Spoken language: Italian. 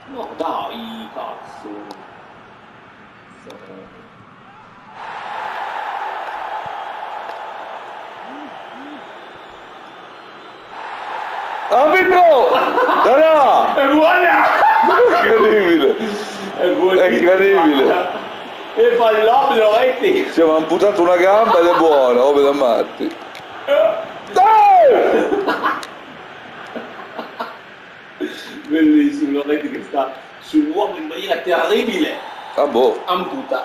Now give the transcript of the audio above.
No, dai, cazzo. Arbitro! Da! È buona! Incredibile! È buona! È incredibile! È ballabile, reti! Ci hanno amputato una gamba ed è buona, oh da matti! Dai! Bellissimo, Loretti che sta sull'uomo in maniera terribile. Ah boh! Amputa.